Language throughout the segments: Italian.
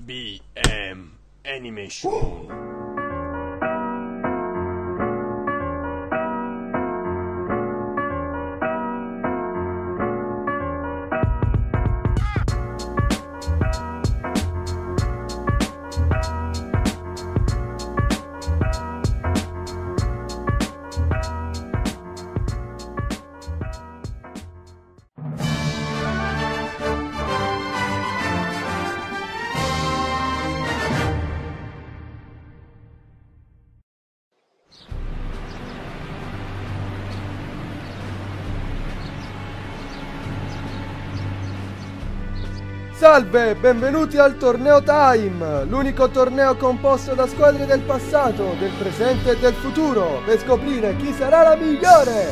BM Animation. Salve, benvenuti al Torneo Time, l'unico torneo composto da squadre del passato, del presente e del futuro, per scoprire chi sarà la migliore!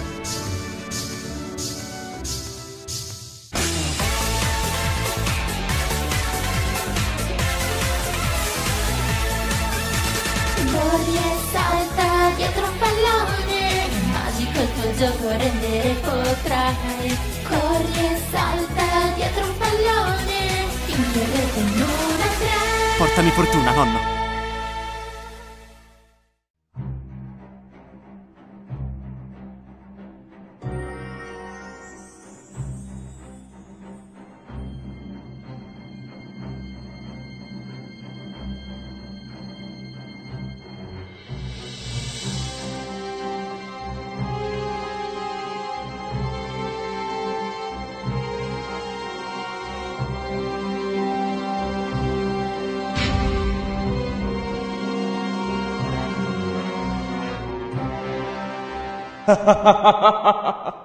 Corri e salta dietro un pallone, magico il tuo gioco rendere potrai. Corri e salta dietro un pallone, finché rete non andrai. Portami fortuna, nonno. Ha ha ha ha ha ha!